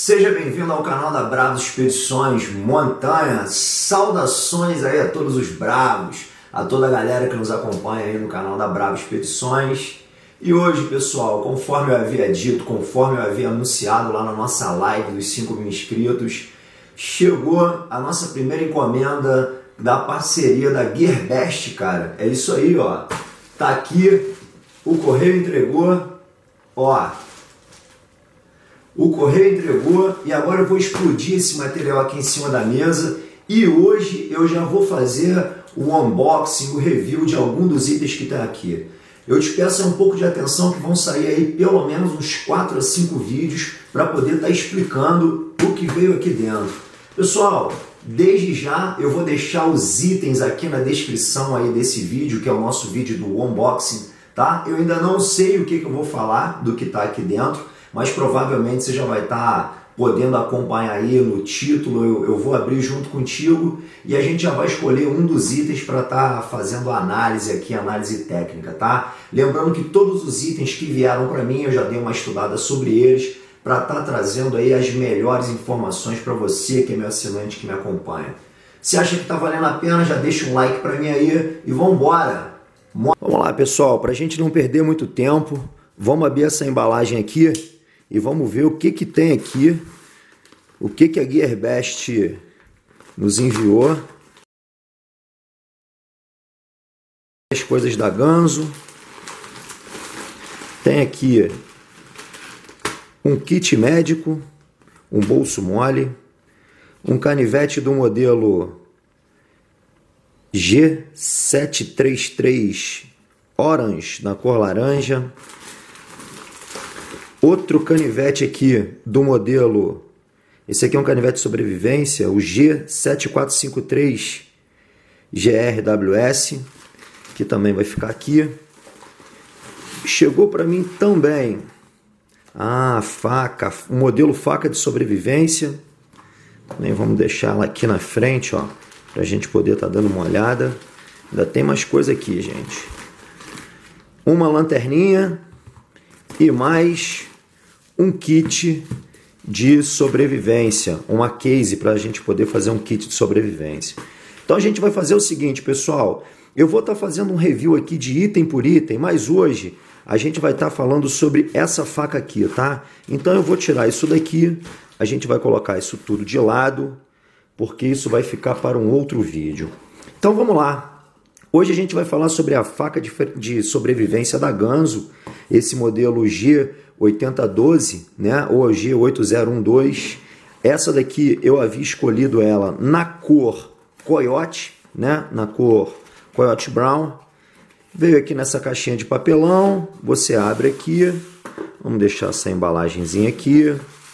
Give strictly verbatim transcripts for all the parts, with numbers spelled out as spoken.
Seja bem-vindo ao canal da Bravos Expedições Montanha. Saudações aí a todos os bravos, a toda a galera que nos acompanha aí no canal da Bravos Expedições. E hoje, pessoal, conforme eu havia dito, conforme eu havia anunciado lá na nossa live dos cinco mil inscritos, chegou a nossa primeira encomenda da parceria da Gearbest, cara. É isso aí, ó. Tá aqui, o correio entregou, ó. O correio entregou e agora eu vou explodir esse material aqui em cima da mesa e hoje eu já vou fazer o unboxing, o review de algum dos itens que tem aqui. Eu te peço um pouco de atenção que vão sair aí pelo menos uns quatro a cinco vídeos para poder estar explicando o que veio aqui dentro. Pessoal, desde já eu vou deixar os itens aqui na descrição aí desse vídeo, que é o nosso vídeo do unboxing, tá? Eu ainda não sei o que, que eu vou falar do que está aqui dentro, mas provavelmente você já vai estar podendo acompanhar aí no título. Eu, eu vou abrir junto contigo e a gente já vai escolher um dos itens para estar fazendo a análise aqui, análise técnica, tá? Lembrando que todos os itens que vieram para mim, eu já dei uma estudada sobre eles para estar trazendo aí as melhores informações para você que é meu assinante, que me acompanha. Se acha que está valendo a pena, já deixa um like para mim aí e vamos embora! Vamos lá, pessoal, para a gente não perder muito tempo, vamos abrir essa embalagem aqui e vamos ver o que que tem aqui, o que que a Gearbest nos enviou. As coisas da Ganzo. Tem aqui um kit médico, um bolso mole, um canivete do modelo G setecentos e trinta e três Orange, na cor laranja. Outro canivete aqui do modelo, esse aqui é um canivete de sobrevivência, o G sete quatro cinco três G R W S, que também vai ficar aqui. Chegou para mim também a faca, o modelo faca de sobrevivência. Também vamos deixar ela aqui na frente, ó, para a gente poder estar dando uma olhada. Ainda tem mais coisa aqui, gente. Uma lanterninha e mais um kit de sobrevivência, uma case para a gente poder fazer um kit de sobrevivência. Então a gente vai fazer o seguinte, pessoal, eu vou estar fazendo um review aqui de item por item, mas hoje a gente vai estar falando sobre essa faca aqui, tá? Então eu vou tirar isso daqui, a gente vai colocar isso tudo de lado, porque isso vai ficar para um outro vídeo. Então vamos lá. Hoje a gente vai falar sobre a faca de, de sobrevivência da Ganzo, esse modelo G oitenta doze, né, ou G oito zero um dois. Essa daqui eu havia escolhido ela na cor Coyote, né, na cor Coyote Brown. Veio aqui nessa caixinha de papelão, você abre aqui, vamos deixar essa embalagenzinha aqui,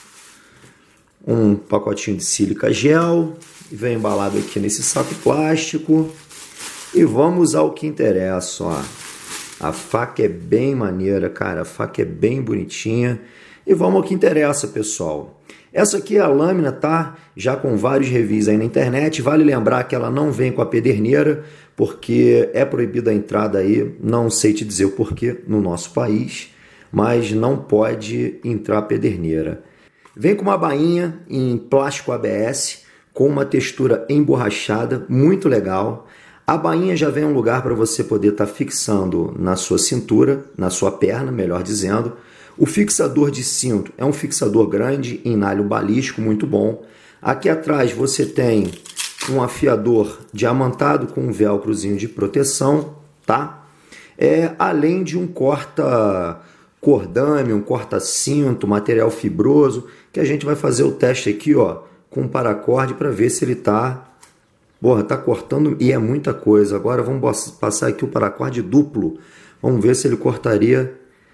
um pacotinho de sílica gel, vem embalado aqui nesse saco plástico. E vamos ao que interessa, ó. A faca é bem maneira, cara, a faca é bem bonitinha. E vamos ao que interessa, pessoal. Essa aqui é a lâmina, tá? Já com vários reviews aí na internet. Vale lembrar que ela não vem com a pederneira, porque é proibida a entrada aí, não sei te dizer o porquê, no nosso país, mas não pode entrar a pederneira. Vem com uma bainha em plástico A B S, com uma textura emborrachada, muito legal. A bainha já vem um lugar para você poder estar tá fixando na sua cintura, na sua perna, melhor dizendo. O fixador de cinto é um fixador grande, em nalho balístico, muito bom. Aqui atrás você tem um afiador diamantado com um velcrozinho de proteção, tá? É, além de um corta cordame, um corta cinto, material fibroso, que a gente vai fazer o teste aqui, ó, com um paracorde para ver se ele está... Porra, tá cortando e é muita coisa. Agora vamos passar aqui o paracorde duplo. Vamos ver se ele cortaria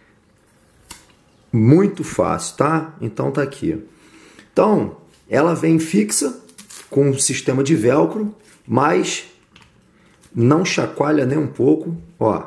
muito fácil, tá? Então tá aqui. Então, ela vem fixa com um sistema de velcro, mas não chacoalha nem um pouco, ó.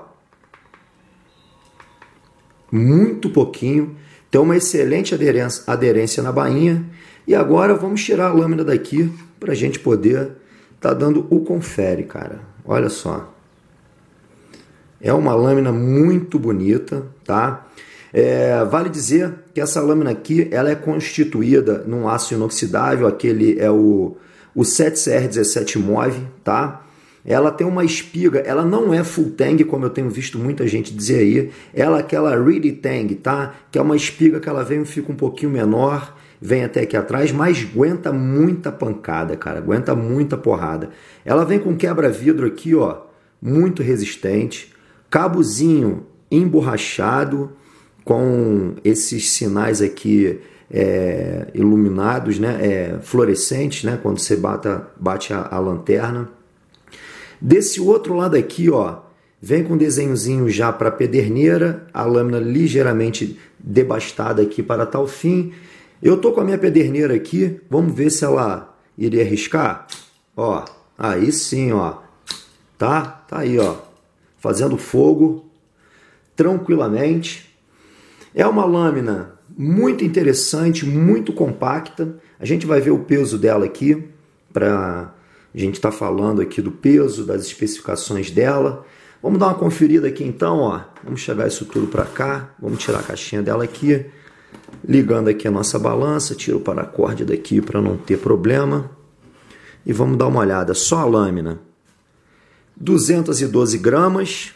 Muito pouquinho. Tem uma excelente aderência, aderência na bainha. E agora vamos tirar a lâmina daqui para a gente poder tá dando o confere, cara. Olha só. É uma lâmina muito bonita, tá? É, vale dizer que essa lâmina aqui ela é constituída num aço inoxidável, aquele é o, o sete C R dezessete Move, tá? Ela tem uma espiga, ela não é full tang, como eu tenho visto muita gente dizer aí, ela é aquela reedy tang, tá? Que é uma espiga que ela vem e fica um pouquinho menor, vem até aqui atrás, mas aguenta muita pancada, cara, aguenta muita porrada. Ela vem com quebra-vidro aqui, ó, muito resistente, cabozinho emborrachado, com esses sinais aqui é, iluminados, né, é, fluorescentes, né, quando você bata, bate a, a lanterna. Desse outro lado aqui, ó, vem com um desenhozinho já para pederneira, a lâmina ligeiramente debastada aqui para tal fim. Eu tô com a minha pederneira aqui, vamos ver se ela iria arriscar. Ó, aí sim, ó, tá? Tá aí, ó, fazendo fogo tranquilamente. É uma lâmina muito interessante, muito compacta. A gente vai ver o peso dela aqui para a gente está falando aqui do peso, das especificações dela. Vamos dar uma conferida aqui então, ó. Vamos chegar isso tudo para cá. Vamos tirar a caixinha dela aqui. Ligando aqui a nossa balança. Tiro o paracorde daqui para não ter problema. E vamos dar uma olhada. Só a lâmina. duzentos e doze gramas.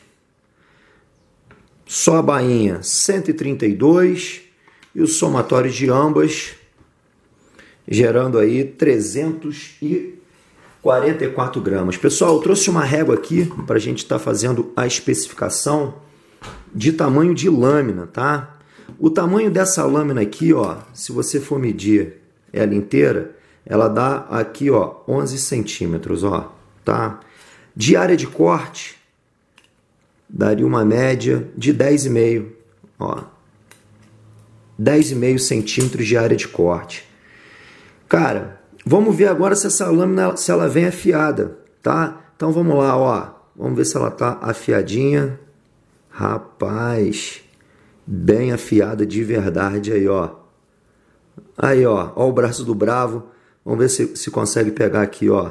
Só a bainha cento e trinta e dois. E o somatório de ambas gerando aí trezentos e quarenta e quatro gramas. Pessoal, eu trouxe uma régua aqui para a gente estar tá fazendo a especificação de tamanho de lâmina, tá? O tamanho dessa lâmina aqui, ó, se você for medir ela inteira, ela dá aqui, ó, onze centímetros, ó, tá? De área de corte, daria uma média de dez vírgula cinco, ó, dez vírgula cinco centímetros de área de corte. Cara, vamos ver agora se essa lâmina, se ela vem afiada, tá? Então vamos lá, ó. Vamos ver se ela tá afiadinha. Rapaz, bem afiada de verdade aí, ó. Aí, ó, ó o braço do bravo. Vamos ver se, se consegue pegar aqui, ó.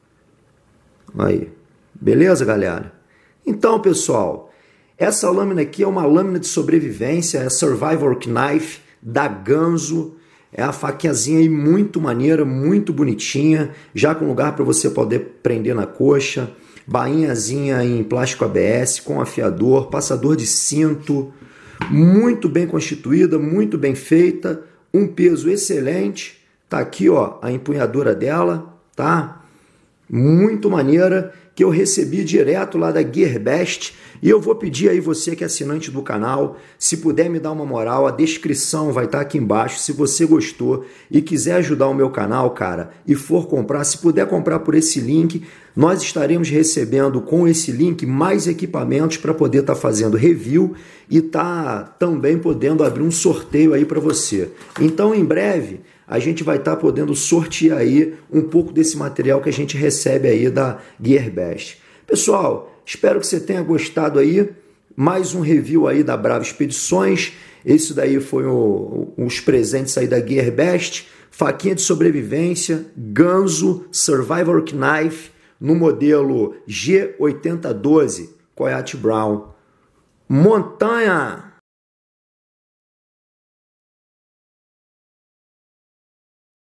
Aí. Beleza, galera? Então, pessoal, essa lâmina aqui é uma lâmina de sobrevivência, é Survivor Knife da Ganzo. É a faquinhazinha aí muito maneira, muito bonitinha, já com lugar para você poder prender na coxa, bainhazinha em plástico A B S, com afiador, passador de cinto, muito bem constituída, muito bem feita, um peso excelente, tá aqui, ó, a empunhadura dela, tá? Muito maneira, que eu recebi direto lá da Gearbest. E eu vou pedir aí você que é assinante do canal, se puder me dar uma moral, a descrição vai estar aqui embaixo. Se você gostou e quiser ajudar o meu canal, cara, e for comprar, se puder comprar por esse link, nós estaremos recebendo com esse link mais equipamentos para poder estar fazendo review e tá também podendo abrir um sorteio aí para você. Então, em breve, a gente vai estar podendo sortear aí um pouco desse material que a gente recebe aí da Gearbest. Pessoal, espero que você tenha gostado aí. Mais um review aí da Brava Expedições. Esse daí foi o, os presentes aí da Gearbest. Faquinha de sobrevivência, Ganzo Survivor Knife no modelo G oitenta doze Coyote Brown. Montanha!